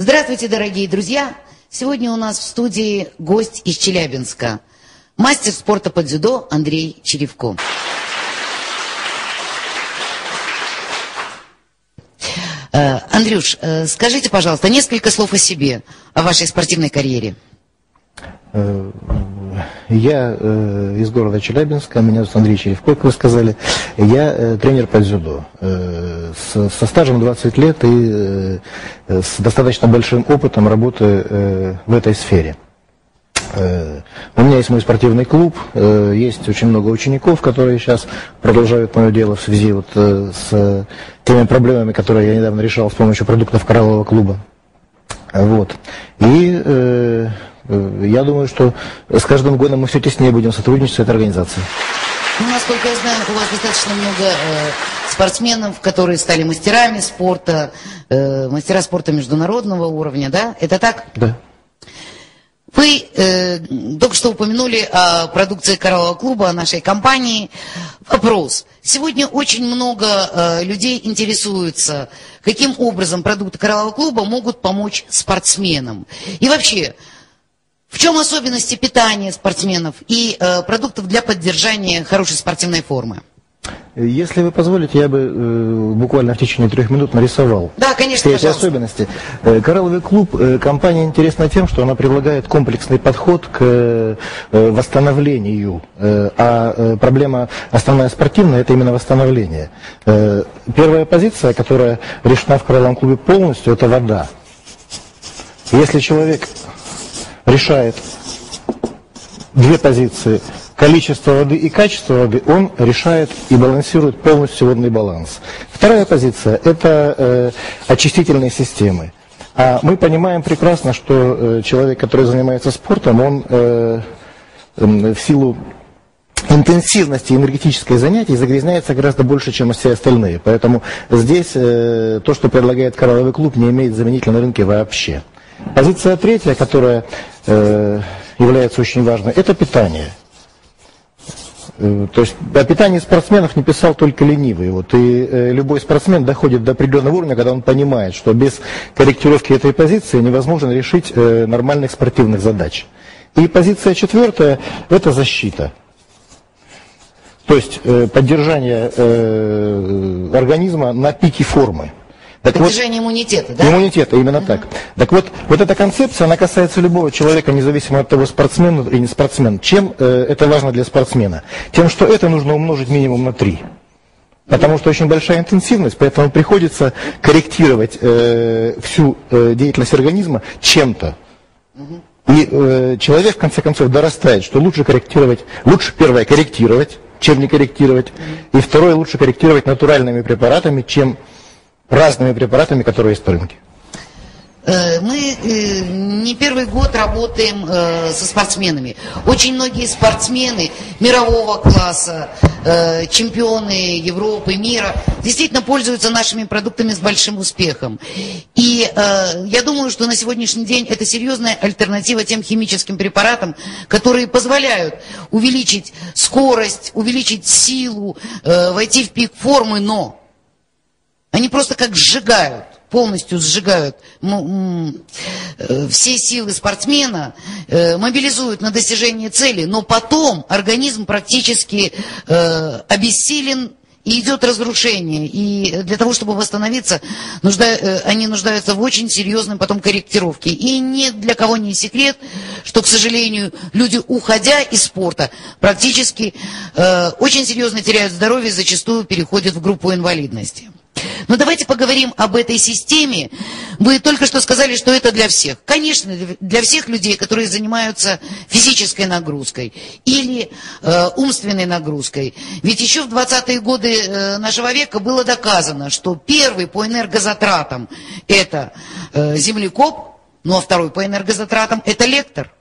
Здравствуйте, дорогие друзья! Сегодня у нас в студии гость из Челябинска, мастер спорта по дзюдо Андрей Черевко. Андрюш, скажите, пожалуйста, несколько слов о себе, о вашей спортивной карьере. Я из города Челябинска, меня зовут Андрей Черевко, как вы сказали. Я тренер по дзюдо со стажем 20 лет и с достаточно большим опытом работы в этой сфере. У меня есть мой спортивный клуб, есть очень много учеников, которые сейчас продолжают мое дело в связи с теми проблемами, которые я недавно решал с помощью продуктов кораллового клуба. Вот. И я думаю, что с каждым годом мы все теснее будем сотрудничать с этой организацией. Ну, насколько я знаю, у вас достаточно много спортсменов, которые стали мастерами спорта, мастера спорта международного уровня, да? Это так? Да. Вы только что упомянули о продукции кораллового клуба, о нашей компании. Вопрос. Сегодня очень много людей интересуются, каким образом продукты кораллового клуба могут помочь спортсменам. И вообще, в чем особенности питания спортсменов и продуктов для поддержания хорошей спортивной формы? Если вы позволите, я бы буквально в течение 3 минут нарисовал. Да, конечно, эти особенности. Коралловый клуб, компания интересна тем, что она предлагает комплексный подход к восстановлению. А проблема основная спортивная – это именно восстановление. Первая позиция, которая решена в коралловом клубе полностью – это вода. Если человек решает 2 позиции – количество воды и качество воды, он решает и балансирует полностью водный баланс. Вторая позиция – это очистительные системы. А мы понимаем прекрасно, что человек, который занимается спортом, он в силу интенсивности энергетической занятий загрязняется гораздо больше, чем все остальные. Поэтому здесь то, что предлагает коралловый клуб, не имеет заменителя на рынке вообще. Позиция третья, которая является очень важной, это питание. То есть о питании спортсменов не писал только ленивый. Вот, и любой спортсмен доходит до определенного уровня, когда он понимает, что без корректировки этой позиции невозможно решить нормальных спортивных задач. И позиция 4 – это защита. То есть поддержание организма на пике формы. Поддержание иммунитета, да? Иммунитета, именно так. Так вот эта концепция, она касается любого человека, независимо от того, спортсмен или не спортсмен. Чем это важно для спортсмена? Тем, что это нужно умножить минимум на 3. Потому что очень большая интенсивность, поэтому приходится корректировать всю деятельность организма чем-то. И человек, в конце концов, дорастает, что лучше первое, корректировать, чем не корректировать. И второе, лучше корректировать натуральными препаратами, чем разными препаратами, которые есть на рынке. Мы не первый год работаем со спортсменами. Очень многие спортсмены мирового класса, чемпионы Европы, мира, действительно пользуются нашими продуктами с большим успехом. И я думаю, что на сегодняшний день это серьезная альтернатива тем химическим препаратам, которые позволяют увеличить скорость, увеличить силу, войти в пик формы, но они просто как сжигают, полностью сжигают все силы спортсмена, мобилизуют на достижение цели, но потом организм практически обессилен и идет разрушение. И для того, чтобы восстановиться, они нуждаются в очень серьезной потом корректировке. И ни для кого не секрет, что, к сожалению, люди, уходя из спорта, практически очень серьезно теряют здоровье и зачастую переходят в группу инвалидности. Но давайте поговорим об этой системе. Вы только что сказали, что это для всех. Конечно, для всех людей, которые занимаются физической нагрузкой или умственной нагрузкой. Ведь еще в 20-е годы нашего века было доказано, что первый по энергозатратам это землекоп, ну а второй по энергозатратам это лектор.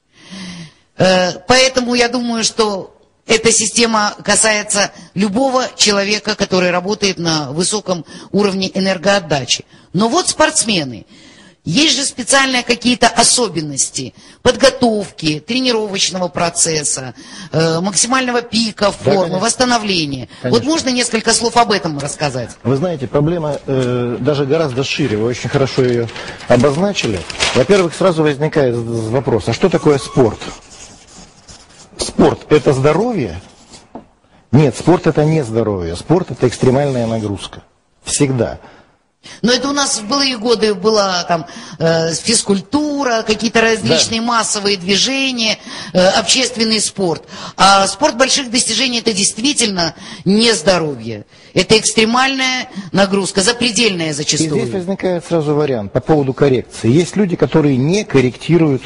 Поэтому я думаю, что эта система касается любого человека, который работает на высоком уровне энергоотдачи. Но вот спортсмены. Есть же специальные какие-то особенности подготовки, тренировочного процесса, максимального пика формы, восстановления. Конечно. Вот можно несколько слов об этом рассказать? Вы знаете, проблема даже гораздо шире, вы очень хорошо ее обозначили. Во-первых, сразу возникает вопрос, а что такое спорт? Спорт – это здоровье? Нет, спорт – это не здоровье, спорт – это экстремальная нагрузка. Всегда. Но это у нас в былые годы была там физкультура, какие-то различные массовые движения, общественный спорт. А спорт больших достижений это действительно не здоровье. Это экстремальная нагрузка, запредельная зачастую. И здесь возникает сразу вариант по поводу коррекции. Есть люди, которые не корректируют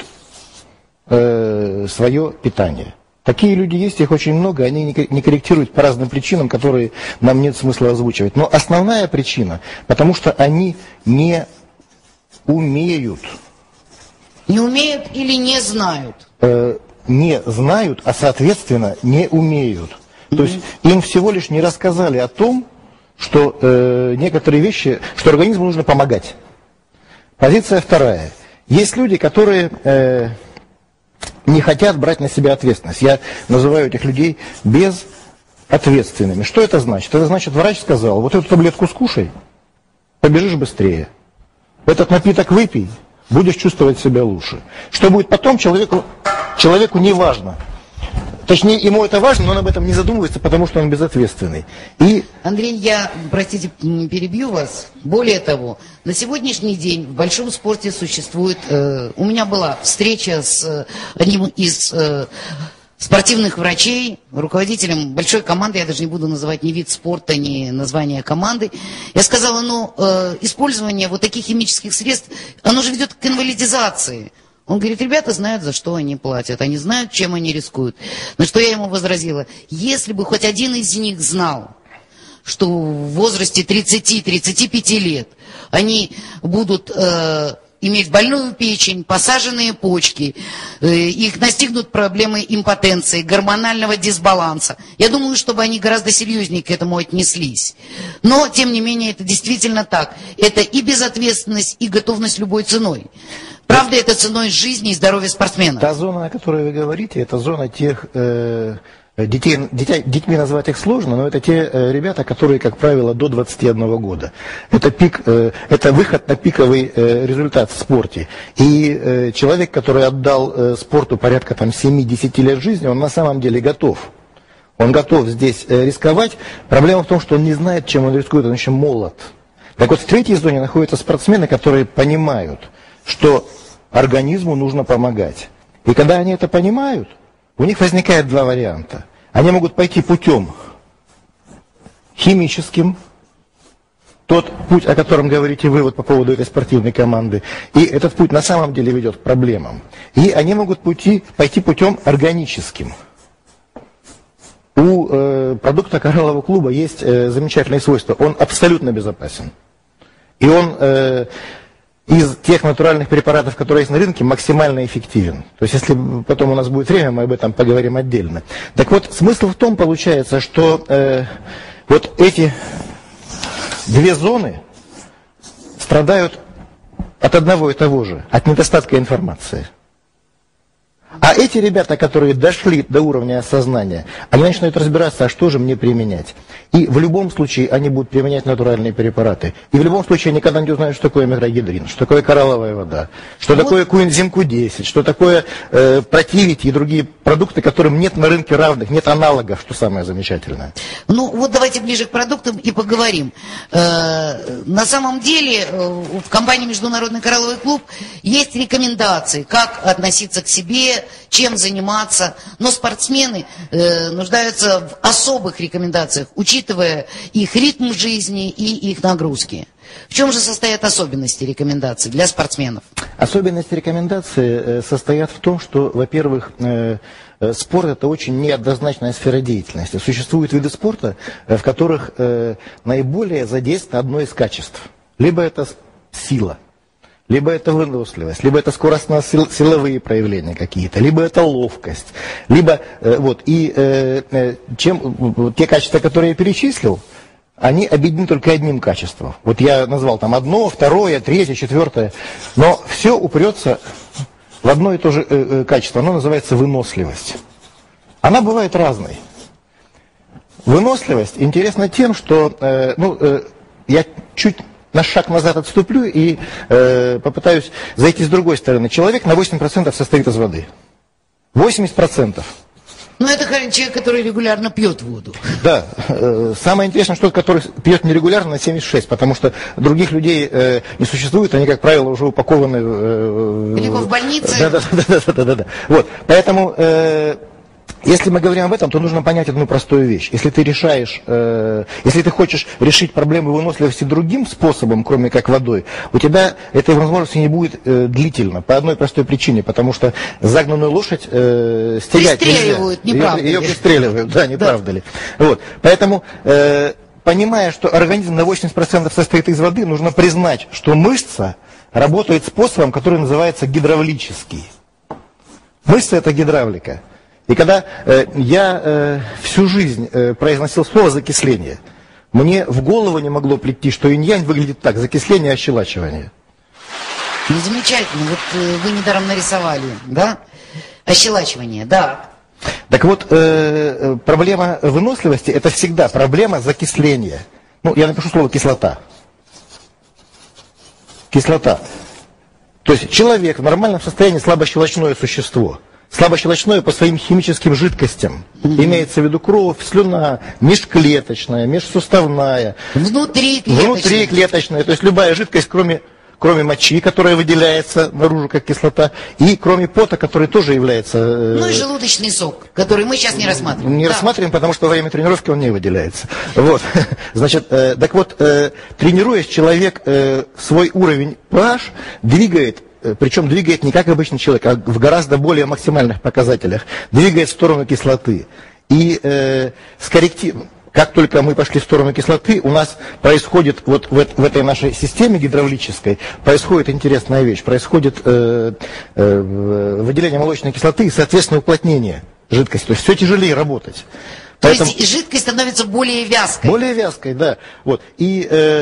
свое питание. Такие люди есть, их очень много, они не корректируют по разным причинам, которые нам нет смысла озвучивать. Но основная причина, потому что они не умеют. Не умеют или не знают? Не знают, а соответственно не умеют. То есть им всего лишь не рассказали о том, что некоторые вещи, что организму нужно помогать. Позиция вторая. Есть люди, которые не хотят брать на себя ответственность. Я называю этих людей безответственными. Что это значит? Это значит, врач сказал, вот эту таблетку скушай, побежишь быстрее. Этот напиток выпей, будешь чувствовать себя лучше. Что будет потом, человеку не важно. Точнее, ему это важно, но он об этом не задумывается, потому что он безответственный. И... Андрей, я, простите, перебью вас. Более того, на сегодняшний день в большом спорте существует... у меня была встреча с одним из спортивных врачей, руководителем большой команды, я даже не буду называть ни вид спорта, ни название команды. Я сказала, использование вот таких химических средств, оно же ведет к инвалидизации. Он говорит, ребята знают, за что они платят, они знают, чем они рискуют. На что я ему возразила, если бы хоть один из них знал, что в возрасте 30-35 лет они будут иметь больную печень, посаженные почки, их настигнут проблемы импотенции, гормонального дисбаланса. Я думаю, чтобы они гораздо серьезнее к этому отнеслись. Но, тем не менее, это действительно так. Это и безответственность, и готовность любой ценой. Правда, это ценой жизни и здоровья спортсмена. Та зона, о которой вы говорите, это зона тех детьми назвать их сложно, но это те ребята, которые, как правило, до 21 года. Это пик, это выход на пиковый результат в спорте. И человек, который отдал спорту порядка 7-10 лет жизни, он на самом деле готов. Он готов здесь рисковать. Проблема в том, что он не знает, чем он рискует, он еще молод. Так вот, в третьей зоне находятся спортсмены, которые понимают, что организму нужно помогать. И когда они это понимают, у них возникает два варианта. Они могут пойти путем химическим, тот путь, о котором говорите вы вот по поводу этой спортивной команды, и этот путь на самом деле ведет к проблемам. И они могут пойти путем органическим. У продукта кораллового клуба есть замечательное свойство. Он абсолютно безопасен. И он из тех натуральных препаратов, которые есть на рынке, максимально эффективен. То есть, если потом у нас будет время, мы об этом поговорим отдельно. Так вот, смысл в том, получается, что вот эти две зоны страдают от одного и того же, от недостатка информации. А эти ребята, которые дошли до уровня осознания, они начинают разбираться, а что же мне применять. И в любом случае они будут применять натуральные препараты. И в любом случае они никогда не узнают, что такое мегрогидрин, что такое коралловая вода, что такое коэнзим Q10, что такое противити и другие продукты, которым нет на рынке равных, нет аналогов, что самое замечательное. Ну вот давайте ближе к продуктам и поговорим. На самом деле в компании «Международный коралловый клуб» есть рекомендации, как относиться к себе, чем заниматься, но спортсмены нуждаются в особых рекомендациях, учитывая их ритм жизни и их нагрузки. В чем же состоят особенности рекомендаций для спортсменов? Особенности рекомендаций состоят в том, что, во-первых, спорт – это очень неоднозначная сфера деятельности. Существуют виды спорта, в которых наиболее задействовано одно из качеств. Либо это сила, либо это выносливость, либо это скоростно-силовые проявления какие-то, либо это ловкость, либо вот. И те качества, которые я перечислил, они объединены только одним качеством. Вот я назвал там одно, второе, третье, четвертое, но все упрется в одно и то же качество. Оно называется выносливость. Она бывает разной. Выносливость интересна тем, что я чуть на шаг назад отступлю и попытаюсь зайти с другой стороны. Человек на 80% состоит из воды. 80%. Ну, это человек, который регулярно пьет воду. Да. Самое интересное, что тот, который пьет нерегулярно, на 76, потому что других людей не существует, они, как правило, уже упакованы... Либо в больнице. Да. Вот. Поэтому... Если мы говорим об этом, то нужно понять одну простую вещь. Если ты хочешь решить проблему выносливости другим способом, кроме как водой, у тебя этой возможности не будет длительно. По одной простой причине. Потому что загнанную лошадь стерять пристреливают, нельзя. Не правда ли? Ее пристреливают, да, не правда ли. Вот. Поэтому, понимая, что организм на 80% состоит из воды, нужно признать, что мышца работает способом, который называется гидравлический. Мышца – это гидравлика. И когда я всю жизнь произносил слово «закисление», мне в голову не могло прийти, что инь-янь выглядит так: закисление, ощелачивание. Ну, замечательно. Вот вы недаром нарисовали, да? Ощелачивание, да. Так вот, проблема выносливости – это всегда проблема закисления. Ну, я напишу слово «кислота». Кислота. То есть человек в нормальном состоянии слабощелочное существо. Слабощелочное по своим химическим жидкостям. Имеется в виду кровь, слюна, межклеточная, межсуставная. Внутриклеточная. То есть любая жидкость, кроме мочи, которая выделяется наружу как кислота, и кроме пота, который тоже является... Ну и желудочный сок, который мы сейчас не рассматриваем. Не рассматриваем, потому что во время тренировки он не выделяется. Вот. Значит, так вот, тренируясь, человек свой уровень pH двигает, причем двигает не как обычный человек, а в гораздо более максимальных показателях. Двигает в сторону кислоты. И как только мы пошли в сторону кислоты, у нас происходит, вот в этой нашей системе гидравлической, происходит интересная вещь. Происходит выделение молочной кислоты и, соответственно, уплотнение жидкости. То есть все тяжелее работать. Поэтому... То есть жидкость становится более вязкой. Более вязкой, да. Вот. И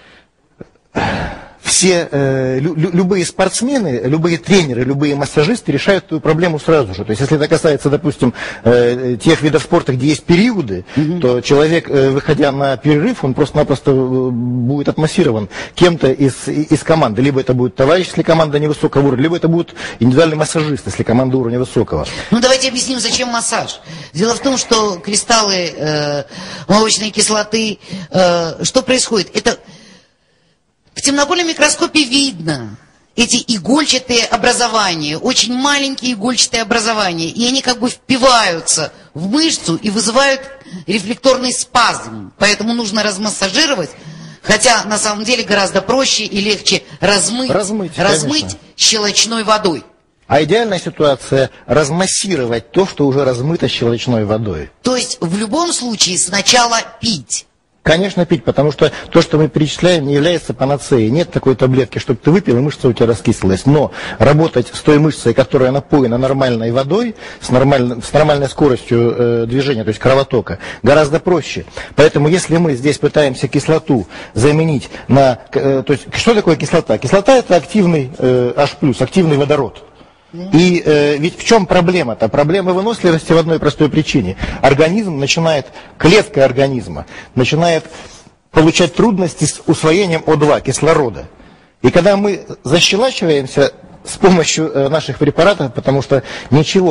любые спортсмены, любые тренеры, любые массажисты решают эту проблему сразу же. То есть, если это касается, допустим, тех видов спорта, где есть периоды, то человек, выходя на перерыв, он просто-напросто будет отмассирован кем-то из команды. Либо это будет товарищ, если команда невысокого уровня, либо это будет индивидуальный массажист, если команда уровня высокого. Ну, давайте объясним, зачем массаж. Дело в том, что кристаллы молочной кислоты, что происходит? Это... В темнокольном микроскопе видно эти игольчатые образования, очень маленькие игольчатые образования, и они как бы впиваются в мышцу и вызывают рефлекторный спазм. Поэтому нужно размассажировать, хотя на самом деле гораздо проще и легче размыть щелочной водой. А идеальная ситуация – размассировать то, что уже размыто щелочной водой. То есть в любом случае сначала пить. Конечно, пить, потому что то, что мы перечисляем, не является панацеей. Нет такой таблетки, чтобы ты выпил, и мышца у тебя раскислилась. Но работать с той мышцей, которая напоена нормальной водой, с нормальной скоростью движения, то есть кровотока, гораздо проще. Поэтому, если мы здесь пытаемся кислоту заменить на... То есть, что такое кислота? Кислота – это активный H+, активный водород. И ведь в чем проблема-то? Проблема выносливости в одной простой причине. Клетка организма начинает получать трудности с усвоением О2, кислорода. И когда мы защелачиваемся с помощью наших препаратов, потому что ничего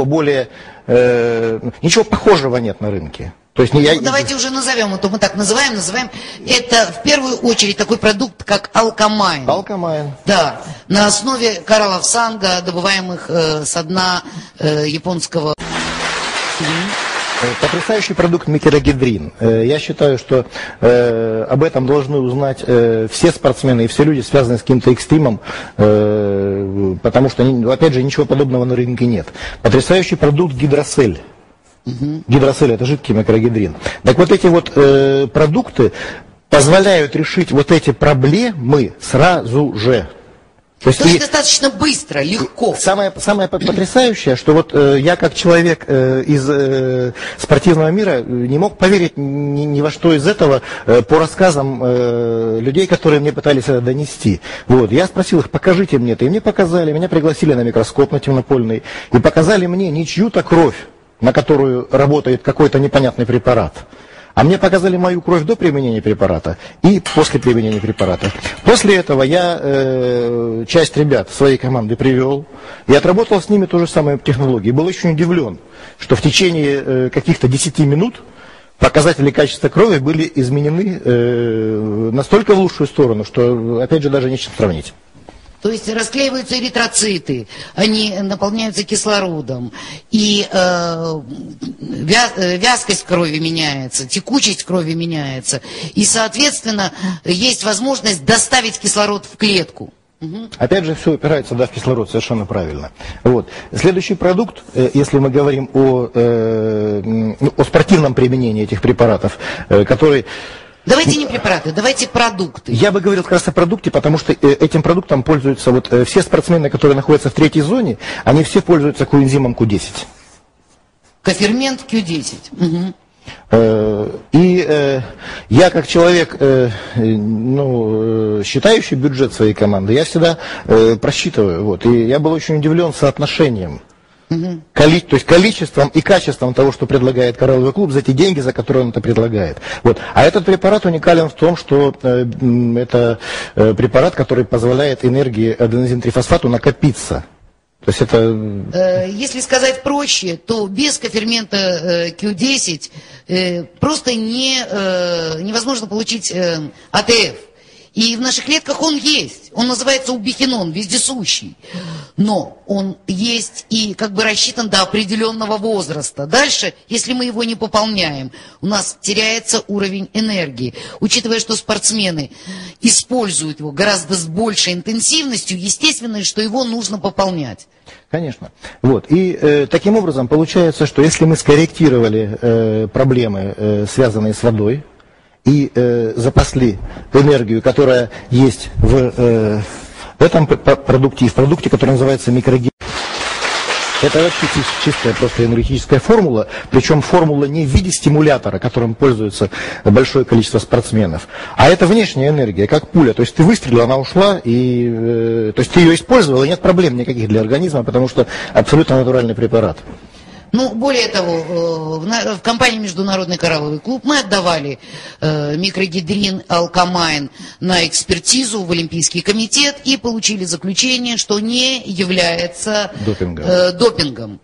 похожего нет на рынке. То есть давайте уже назовем, а то мы так называем. Это в первую очередь такой продукт, как алкамайн. Алкамайн. Да, на основе кораллов санго, добываемых со дна японского... Потрясающий продукт микрогидрин. Я считаю, что об этом должны узнать все спортсмены и все люди, связанные с каким-то экстримом, потому что, опять же, ничего подобного на рынке нет. Потрясающий продукт гидросель. Гидросель – это жидкий микрогидрин. Так вот эти вот продукты позволяют решить вот эти проблемы сразу же. То есть достаточно быстро, легко. Самое потрясающее, что вот я как человек из спортивного мира не мог поверить ни во что из этого по рассказам людей, которые мне пытались это донести. Вот. Я спросил их, покажите мне это. И мне показали, меня пригласили на микроскоп на темнопольный и показали мне не чью-то кровь, на которую работает какой-то непонятный препарат. А мне показали мою кровь до применения препарата и после применения препарата. После этого я часть ребят своей команды привел и отработал с ними ту же самую технологию. И был очень удивлен, что в течение каких-то 10 минут показатели качества крови были изменены настолько в лучшую сторону, что, опять же, даже не с чем сравнить. То есть расклеиваются эритроциты, они наполняются кислородом, и вязкость крови меняется, текучесть крови меняется, и, соответственно, есть возможность доставить кислород в клетку. Опять же, все упирается, в кислород, совершенно правильно. Вот. Следующий продукт, если мы говорим о спортивном применении этих препаратов, который... Давайте не препараты, давайте продукты. Я бы говорил как раз о продукте, потому что этим продуктом пользуются вот все спортсмены, которые находятся в третьей зоне, они все пользуются коэнзимом Q10. Кофермент Q10. Угу. И я как человек, считающий бюджет своей команды, я всегда просчитываю. Вот, и я был очень удивлен соотношением. То есть количеством и качеством того, что предлагает Коралловый клуб, за те деньги, за которые он это предлагает. Вот. А этот препарат уникален в том, что это препарат, который позволяет энергии аденозин-трифосфату накопиться. То есть это... Если сказать проще, то без кофермента Q10 просто невозможно получить АТФ. И в наших клетках он есть. Он называется убихинон, вездесущий. Но он есть и как бы рассчитан до определенного возраста. Дальше, если мы его не пополняем, у нас теряется уровень энергии. Учитывая, что спортсмены используют его гораздо с большей интенсивностью, естественно, что его нужно пополнять. Конечно. Вот. И таким образом получается, что если мы скорректировали проблемы, связанные с водой, и запасли энергию, которая есть в этом продукте, в продукте, который называется микрогид. Это вообще чистая просто энергетическая формула, причем формула не в виде стимулятора, которым пользуется большое количество спортсменов, а это внешняя энергия, как пуля. То есть ты выстрелил, она ушла, и то есть ты ее использовал, и нет проблем никаких для организма, потому что абсолютно натуральный препарат. Ну, более того, в компании «Международный коралловый клуб» мы отдавали микрогидрин алкамайн на экспертизу в Олимпийский комитет и получили заключение, что не является допингом.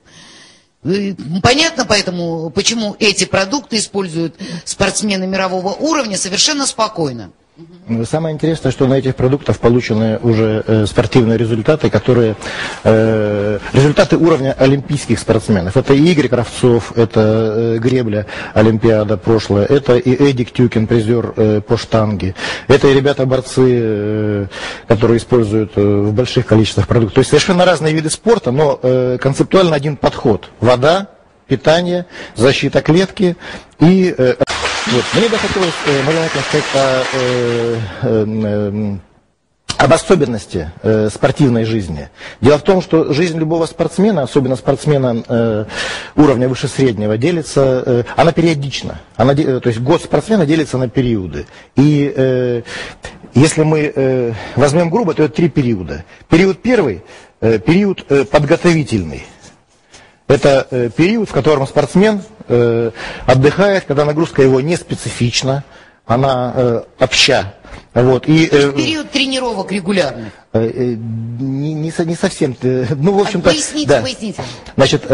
Понятно поэтому, почему эти продукты используют спортсмены мирового уровня совершенно спокойно. Самое интересное, что на этих продуктах получены уже спортивные результаты, которые результаты уровня олимпийских спортсменов. Это и Игорь Кравцов, это гребля Олимпиада прошлая, это и Эдик Тюкин, призер по штанге, это и ребята-борцы, которые используют в больших количествах продуктов. То есть совершенно разные виды спорта, но концептуально один подход. Вода, питание, защита клетки и... Вот. Мне бы хотелось, наверное, сказать об особенности спортивной жизни. Дело в том, что жизнь любого спортсмена, особенно спортсмена уровня выше среднего, делится, она периодична. То есть год спортсмена делится на периоды. И если мы возьмем грубо, то это 3 периода. Период первый, период подготовительный. Это период, в котором спортсмен отдыхает, когда нагрузка его не специфична, она обща. Вот, и, период тренировок регулярных. Не совсем. Ну, в общем-то, поясните. Значит,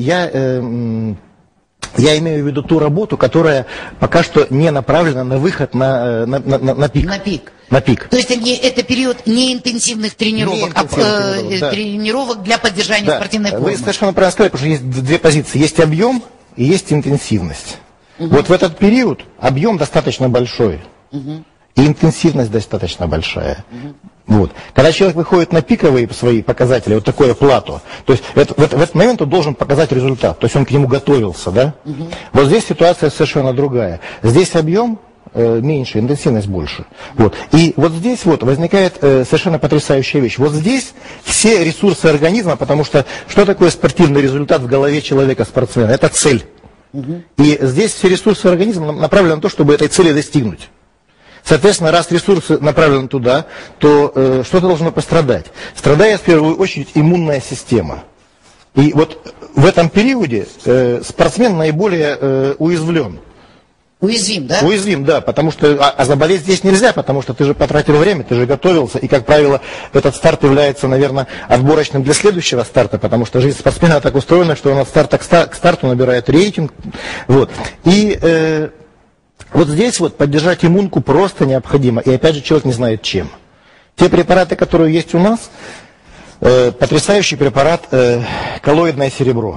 я имею в виду ту работу, которая пока что не направлена на выход на пик. На пик. То есть это период неинтенсивных тренировок, тренировок для поддержания спортивной формы. Вы совершенно правильно сказали, потому что есть 2 позиции. Есть объем и есть интенсивность. Вот в этот период объем достаточно большой. И интенсивность достаточно большая. Вот. Когда человек выходит на пиковые свои показатели, вот такое плато, то есть в этот момент он должен показать результат, то есть он к нему готовился, да? Вот здесь ситуация совершенно другая. Здесь объем меньше, интенсивность больше. Вот. И вот здесь вот возникает совершенно потрясающая вещь. Вот здесь все ресурсы организма, потому что что такое спортивный результат в голове человека-спортсмена? Это цель. И здесь все ресурсы организма направлены на то, чтобы этой цели достигнуть. Соответственно, раз ресурсы направлены туда, то что-то должно пострадать. Страдает в первую очередь иммунная система. И вот в этом периоде спортсмен наиболее уязвлен. Уязвим, да? Уязвим, да, потому что, заболеть здесь нельзя, потому что ты же потратил время, ты же готовился, и, как правило, этот старт является, наверное, отборочным для следующего старта, потому что жизнь спортсмена так устроена, что он от старта к старту набирает рейтинг, вот, и вот здесь вот поддержать иммунку просто необходимо, и опять же человек не знает чем. Те препараты, которые есть у нас, потрясающий препарат коллоидное серебро.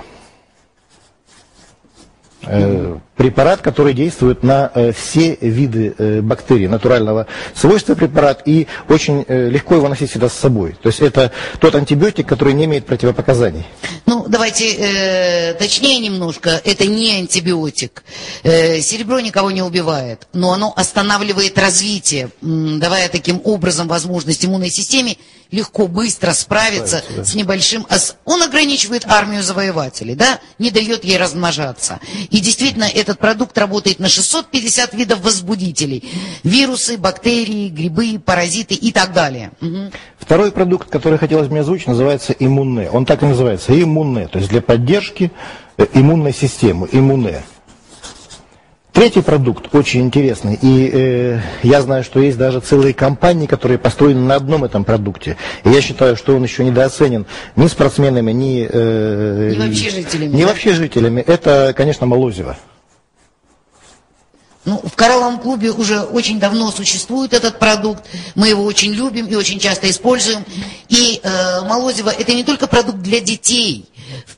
Препарат, который действует на все виды бактерий, натурального свойства препарат, и очень легко его носить всегда с собой. То есть это тот антибиотик, который не имеет противопоказаний. Ну, давайте точнее немножко, это не антибиотик. Серебро никого не убивает, но оно останавливает развитие, давая таким образом возможность иммунной системе легко, быстро справиться с небольшим... Он ограничивает армию завоевателей, да, не дает ей размножаться. И действительно, этот продукт работает на 650 видов возбудителей. Вирусы, бактерии, грибы, паразиты и так далее. Второй продукт, который хотелось мне озвучить, называется иммуне. Он так и называется, иммуне, то есть для поддержки иммунной системы, иммуне. Третий продукт очень интересный, и я знаю, что есть даже целые компании, которые построены на одном этом продукте. И я считаю, что он еще недооценен ни спортсменами, ни вообще жителями. Ни вообще жителями. Это, конечно, молозиво. Ну, в коралловом клубе уже очень давно существует этот продукт, мы его очень любим и очень часто используем. И молозиво – это не только продукт для детей.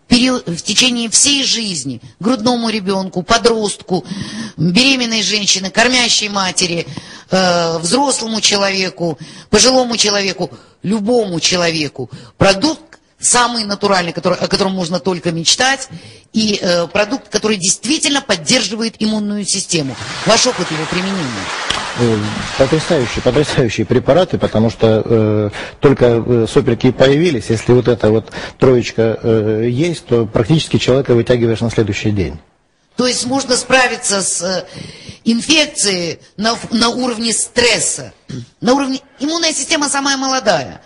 В течение всей жизни грудному ребенку, подростку, беременной женщине, кормящей матери, взрослому человеку, пожилому человеку, любому человеку. Продукт самый натуральный, о котором можно только мечтать, и продукт, который действительно поддерживает иммунную систему. Ваш опыт его применения? Потрясающие препараты, потому что только сопельки появились, если вот эта вот троечка есть, то практически человека вытягиваешь на следующий день. То есть можно справиться с инфекцией на уровне стресса. На уровне... Иммунная система самая молодая.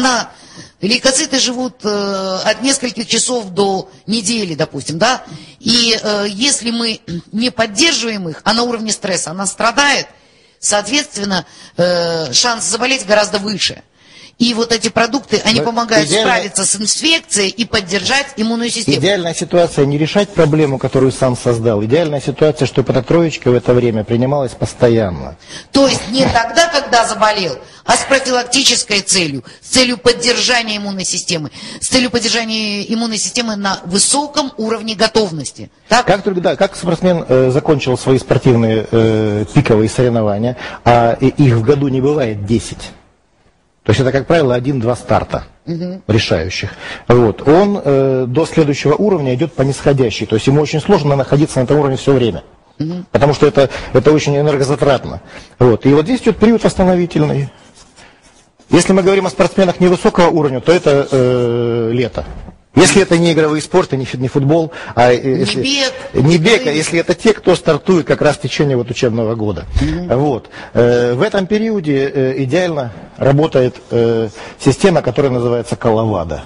Лейкоциты живут от нескольких часов до недели, допустим, да? И если мы не поддерживаем их, а на уровне стресса она страдает, соответственно, шанс заболеть гораздо выше. И вот эти продукты, они помогают справиться с инфекцией и поддержать иммунную систему. Идеальная ситуация не решать проблему, которую сам создал. Идеальная ситуация, чтобы эта троечка в это время принималась постоянно. То есть не тогда, когда заболел, а с профилактической целью, с целью поддержания иммунной системы, с целью поддержания иммунной системы на высоком уровне готовности. Так? Как спортсмен закончил свои спортивные пиковые соревнования, а их в году не бывает 10. То есть это, как правило, 1-2 старта решающих. Вот. Он до следующего уровня идет по нисходящей. То есть ему очень сложно находиться на этом уровне все время. Потому что это очень энергозатратно. Вот. И вот здесь идет период восстановительный. Если мы говорим о спортсменах невысокого уровня, то это лето. Если это не игровые спорты, не футбол, а не бег, а если это те, кто стартует как раз в течение вот учебного года. Вот. В этом периоде идеально работает система, которая называется Коловада.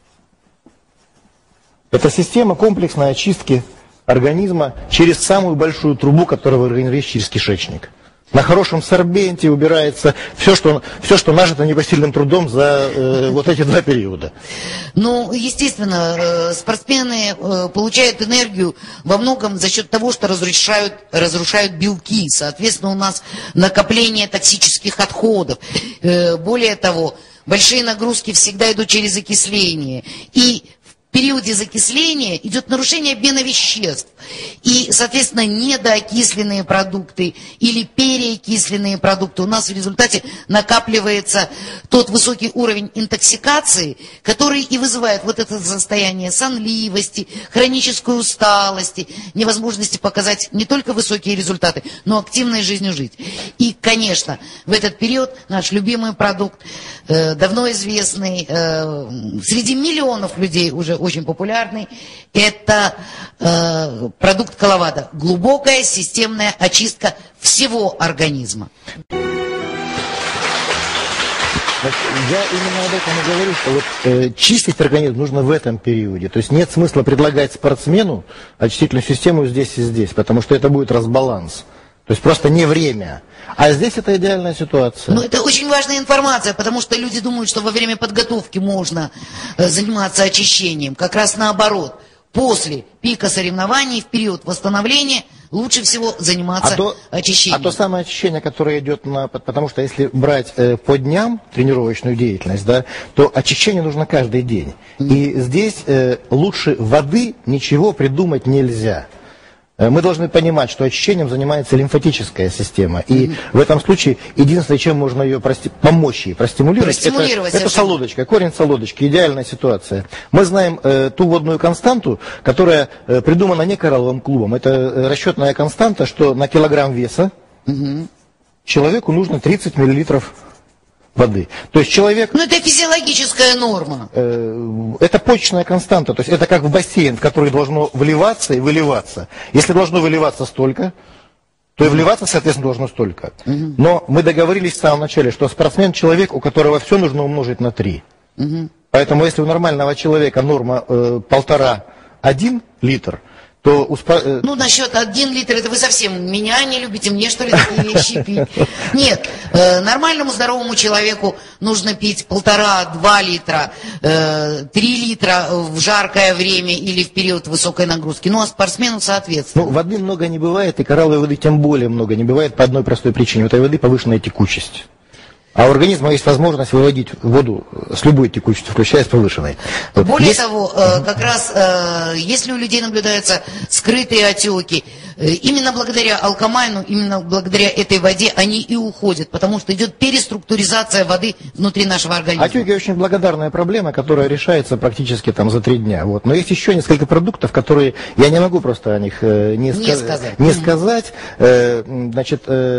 Это система комплексной очистки организма через самую большую трубу, которая в организме есть, через кишечник. На хорошем сорбенте убирается все, что нажито непосильным трудом за вот эти 2 периода. Ну, естественно, спортсмены получают энергию во многом за счет того, что разрушают белки. Соответственно, у нас накопление токсических отходов. Более того, большие нагрузки всегда идут через окисление. И периоде закисления идет нарушение обмена веществ. И, соответственно, недоокисленные продукты или переокисленные продукты у нас в результате накапливается тот высокий уровень интоксикации, который и вызывает вот это состояние сонливости, хронической усталости, невозможности показать не только высокие результаты, но активной жизнью жить. И, конечно, в этот период наш любимый продукт, давно известный, среди миллионов людей уже очень популярный, это продукт Коловада. Глубокая системная очистка всего организма. Я именно об этом и говорю, что вот, чистить организм нужно в этом периоде. То есть нет смысла предлагать спортсмену очистительную систему здесь и здесь, потому что это будет разбаланс. То есть просто не время. А здесь это идеальная ситуация. Ну, это очень важная информация, потому что люди думают, что во время подготовки можно заниматься очищением. Как раз наоборот. После пика соревнований, в период восстановления, лучше всего заниматься очищением. А то самое очищение, которое идет потому что если брать по дням тренировочную деятельность, да, то очищение нужно каждый день. И здесь лучше воды ничего придумать нельзя. Мы должны понимать, что очищением занимается лимфатическая система. И в этом случае единственное, чем можно ее помочь ей простимулировать, это солодочка, корень солодочки. Идеальная ситуация. Мы знаем ту водную константу, которая придумана не коралловым клубом. Это расчетная константа, что на килограмм веса человеку нужно 30 миллилитров воды. То есть человек... Ну, это физиологическая норма. Это почечная константа. То есть это как в бассейн, в который должно вливаться и выливаться. Если должно выливаться столько, то и вливаться, соответственно, должно столько. Но мы договорились в самом начале, что спортсмен человек, у которого все нужно умножить на 3. Поэтому если у нормального человека норма 1,5-1 литр, то... Ну, насчет 1 литр, это вы совсем меня не любите, мне что ли такие вещи пить? Нет, нормальному здоровому человеку нужно пить 1,5-2 литра, 3 литра в жаркое время или в период высокой нагрузки. Ну, а спортсмену соответственно. Ну, воды много не бывает, и коралловой воды тем более много не бывает по одной простой причине. У этой воды повышенная текучесть. А у организма есть возможность выводить воду с любой текучестью, включая с повышенной. Более того, как раз если у людей наблюдаются скрытые отеки, именно благодаря алкомайну, именно благодаря этой воде они и уходят, потому что идет переструктуризация воды внутри нашего организма. Отеки очень благодарная проблема, которая решается практически там за 3 дня. Вот. Но есть еще несколько продуктов, которые я не могу просто о них не сказать. Значит,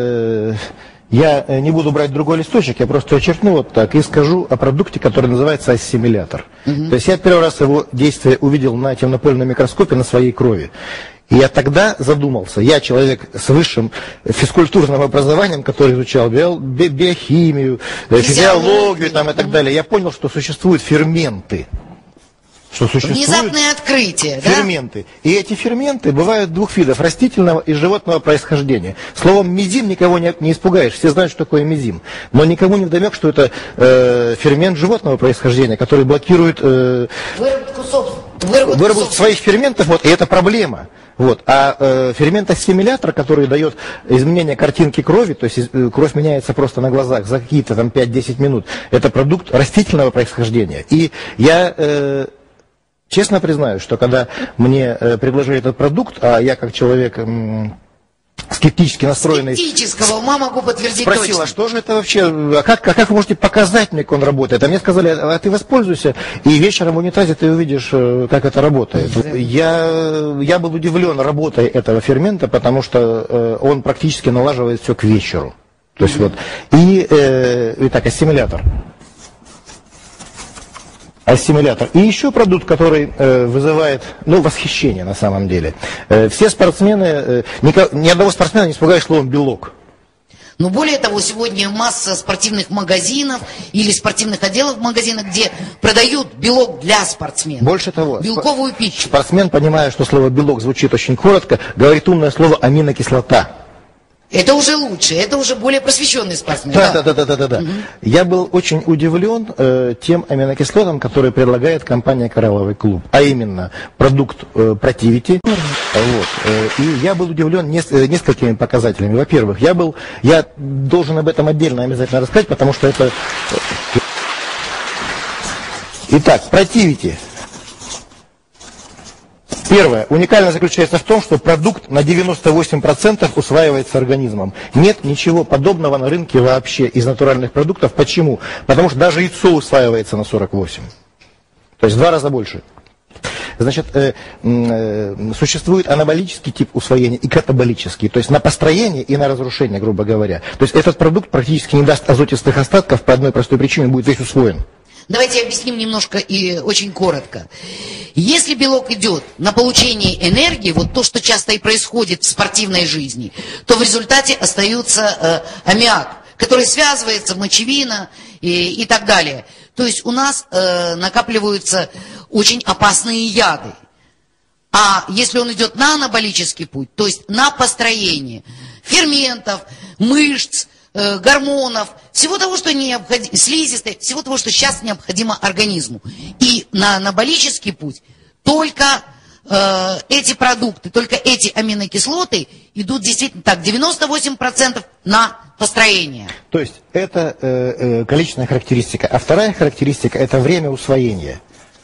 я не буду брать другой листочек, я просто очеркну вот так и скажу о продукте, который называется ассимилятор. То есть я первый раз его действие увидел на темнопольном микроскопе на своей крови. И я тогда задумался, я человек с высшим физкультурным образованием, который изучал биохимию, физиологию там, и так далее, я понял, что существуют ферменты. Что существуют внезапное открытие, ферменты. Да? И эти ферменты бывают двух видов, растительного и животного происхождения. Словом мезим никого не испугаешь, все знают, что такое мезим. Но никому не вдомек, что это фермент животного происхождения, который блокирует выработку своих ферментов, вот, и это проблема. Вот. А фермент ассимилятор, который дает изменение картинки крови, то есть кровь меняется просто на глазах за какие-то там 5-10 минут, это продукт растительного происхождения. И я... честно признаюсь, что когда мне предложили этот продукт, а я как человек скептически настроенный... Скептического ума могу подтвердить спросила, точно. Что же это вообще, как вы можете показать мне, как он работает? А мне сказали, а ты воспользуйся, и вечером в унитазе ты увидишь, как это работает. Я был удивлен работой этого фермента, потому что он практически налаживает все к вечеру. То есть вот. Итак, ассимилятор. Ассимилятор. И еще продукт, который вызывает, восхищение на самом деле. Все спортсмены, ни одного спортсмена не испугаешь словом белок. Но более того, сегодня масса спортивных магазинов или спортивных отделов в магазинах, где продают белок для спортсменов. Больше того, белковую пищу. Спортсмен, понимая, что слово белок звучит очень коротко, говорит умное слово аминокислота. Это уже лучше, это уже более просвещенный спортсмен. Да. Я был очень удивлен тем аминокислотам, которые предлагает компания «Коралловый клуб», а именно продукт Protivity. Вот. И я был удивлен несколькими показателями. Во-первых, я должен об этом отдельно обязательно рассказать, потому что это... Итак, Protivity. Первое. Уникальность заключается в том, что продукт на 98% усваивается организмом. Нет ничего подобного на рынке вообще из натуральных продуктов. Почему? Потому что даже яйцо усваивается на 48%. То есть в 2 раза больше. Значит, существует анаболический тип усвоения и катаболический, то есть на построение и на разрушение, грубо говоря. То есть этот продукт практически не даст азотистых остатков по одной простой причине, будет весь усвоен. Давайте объясним немножко и очень коротко. Если белок идет на получение энергии, вот то, что часто и происходит в спортивной жизни, то в результате остается аммиак, который связывается, мочевина и так далее. То есть у нас накапливаются очень опасные яды. А если он идет на анаболический путь, то есть на построение ферментов, мышц, гормонов, всего того, что необходимо, слизистой, всего того, что сейчас необходимо организму. И на анаболический путь только эти продукты, только эти аминокислоты идут действительно так, 98% на построение. То есть это количественная характеристика. А вторая характеристика – это время усвоения.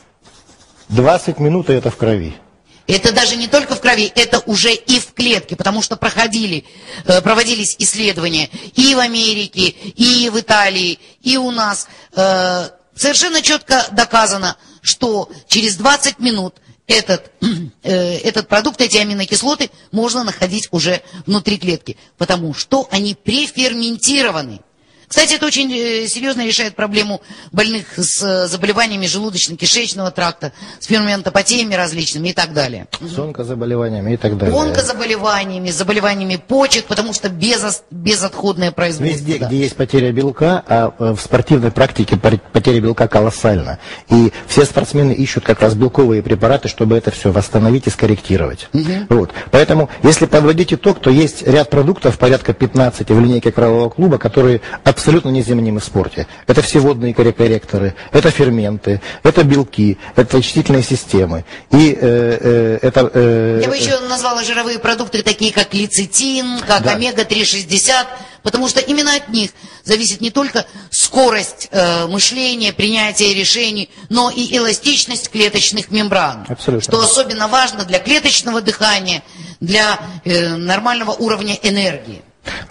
20 минут – и это в крови. Это даже не только в крови, это уже и в клетке, потому что проводились исследования и в Америке, и в Италии, и у нас. Совершенно четко доказано, что через 20 минут этот продукт, эти аминокислоты можно находить уже внутри клетки, потому что они преферментированы. Кстати, это очень серьезно решает проблему больных с заболеваниями желудочно-кишечного тракта, с ферментопатиями различными и так далее. С онкозаболеваниями и так далее. Онкозаболеваниями, заболеваниями почек, потому что безотходное производство. Везде, где есть потеря белка, а в спортивной практике потеря белка колоссальна. И все спортсмены ищут как раз белковые препараты, чтобы это все восстановить и скорректировать. Вот. Поэтому, если подводить итог, то есть ряд продуктов, порядка 15 в линейке Кораллового клуба, которые абсолютно незаменимы в спорте. Это все водные корректоры, это ферменты, это белки, это очистительные системы. И Я бы еще назвала жировые продукты, такие как лецитин, как омега-3,60, потому что именно от них зависит не только скорость мышления, принятия решений, но и эластичность клеточных мембран. Абсолютно. Что особенно важно для клеточного дыхания, для нормального уровня энергии.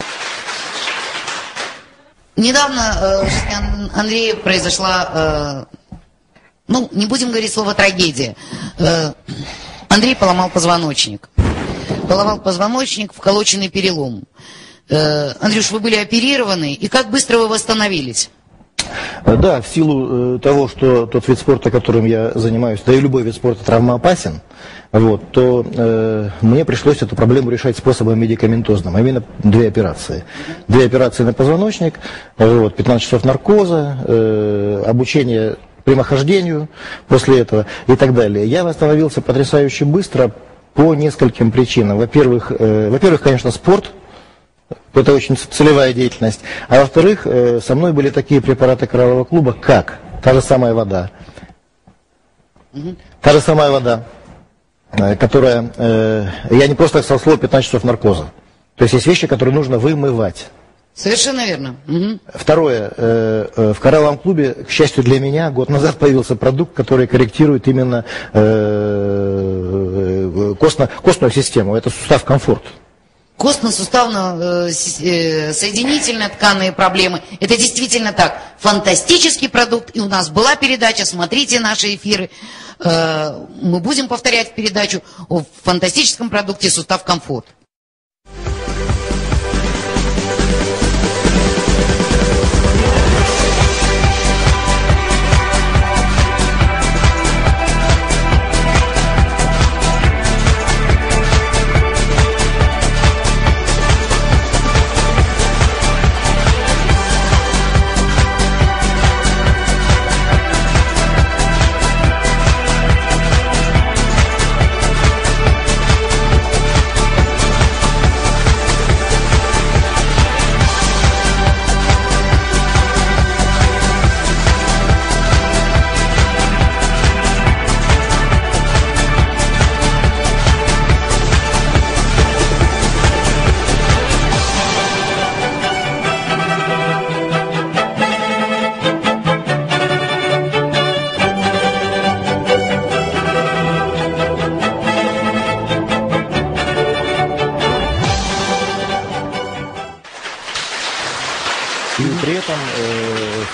Недавно в жизни Андрея произошла, не будем говорить слово трагедия. Андрей поломал позвоночник. Поломал позвоночник, вколоченный перелом. Андрюш, вы были оперированы, и как быстро вы восстановились? Да, в силу того, что тот вид спорта, которым я занимаюсь, да и любой вид спорта травмоопасен, вот, то мне пришлось эту проблему решать способом медикаментозным, а именно 2 операции. 2 операции на позвоночник, вот, 15 часов наркоза, обучение прямохождению после этого и так далее. Я восстановился потрясающе быстро по нескольким причинам. Во-первых, конечно, спорт. Это очень целевая деятельность. А во-вторых, со мной были такие препараты Кораллового клуба, как та же самая вода. Та же самая вода, которая... я не просто сказал слово 15 часов наркоза. То есть есть вещи, которые нужно вымывать. Совершенно верно. Второе. В Коралловом клубе, к счастью для меня, год назад появился продукт, который корректирует именно костную систему. Это сустав «Комфорт». Костно-суставно-соединительные тканные проблемы. Это действительно так. Фантастический продукт. И у нас была передача, смотрите наши эфиры. Мы будем повторять передачу о фантастическом продукте «Сустав Комфорт».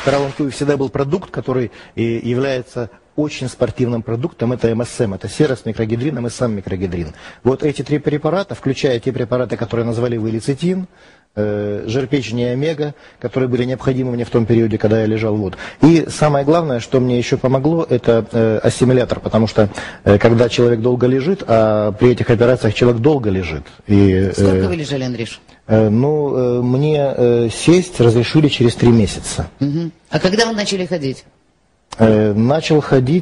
Коралловом клубе всегда был продукт, который является очень спортивным продуктом, это МСМ, это сера с микрогидрином и сам микрогидрин. Вот эти 3 препарата, включая те препараты, которые назвали вы лецитин, жир печени и омега, которые были необходимы мне в том периоде, когда я лежал. Вот. И самое главное, что мне еще помогло, это ассимилятор, потому что когда человек долго лежит, а при этих операциях человек долго лежит. И, сколько вы лежали, Андрюш? Мне сесть разрешили через 3 месяца. Угу. А когда вы начали ходить? Начал ходить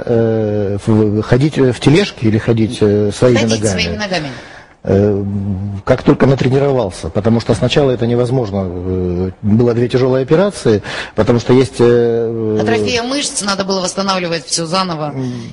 ходить в тележке или ходить своими ногами? Своими ногами. Как только натренировался, потому что сначала это невозможно. Было 2 тяжелые операции, потому что есть... Атрофия мышц, надо было восстанавливать все заново,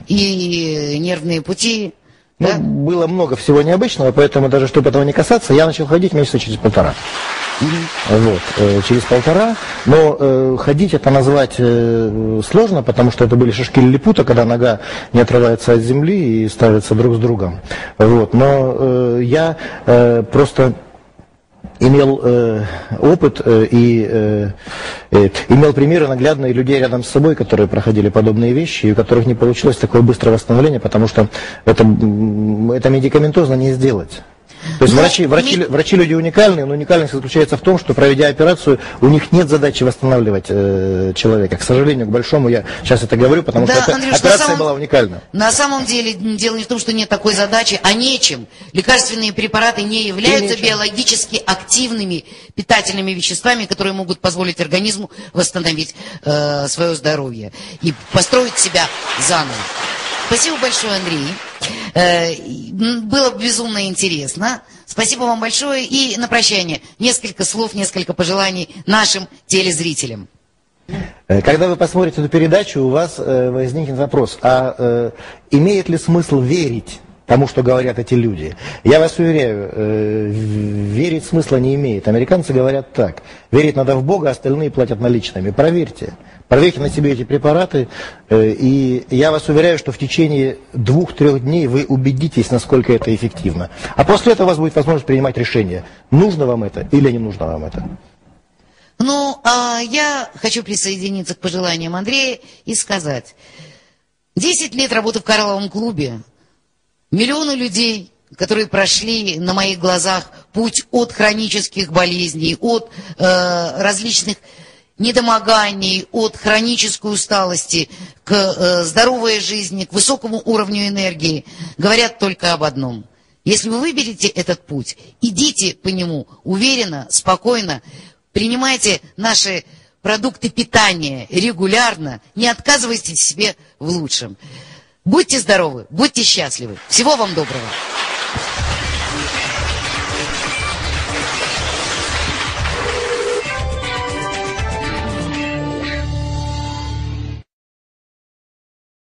и нервные пути. Ну, да? Было много всего необычного, поэтому даже чтобы этого не касаться, я начал ходить месяца через 1,5. Вот, через 1,5. Но ходить это назвать сложно, потому что это были шишки лилипута, когда нога не отрывается от земли и ставится друг с другом. Вот, но я просто имел опыт и имел примеры наглядные людей рядом с собой, которые проходили подобные вещи, и у которых не получилось такое быстрое восстановление, потому что это медикаментозно не сделать. То есть врачи люди уникальные, но уникальность заключается в том, что, проведя операцию, у них нет задачи восстанавливать человека. К сожалению, к большому, я сейчас это говорю, потому что Андрюш, операция была уникальна. На самом деле, дело не в том, что нет такой задачи, а нечем. Лекарственные препараты не являются биологически активными питательными веществами, которые могут позволить организму восстановить свое здоровье и построить себя заново. Спасибо большое, Андрей. Было безумно интересно. Спасибо вам большое. И на прощание несколько слов, несколько пожеланий нашим телезрителям. Когда вы посмотрите эту передачу, у вас возникнет вопрос, а имеет ли смысл верить тому, что говорят эти люди? Я вас уверяю, верить смысла не имеет. Американцы говорят так: верить надо в Бога, остальные платят наличными. Проверьте. Проверьте на себе эти препараты, и я вас уверяю, что в течение 2-3 дней вы убедитесь, насколько это эффективно. А после этого у вас будет возможность принимать решение, нужно вам это или не нужно вам это. Ну, а я хочу присоединиться к пожеланиям Андрея и сказать: 10 лет работы в Карловом клубе, миллионы людей, которые прошли на моих глазах путь от хронических болезней, от различных недомоганий, от хронической усталости к здоровой жизни, к высокому уровню энергии, говорят только об одном. Если вы выберете этот путь, идите по нему уверенно, спокойно, принимайте наши продукты питания регулярно, не отказывайте себе в лучшем. Будьте здоровы, будьте счастливы. Всего вам доброго.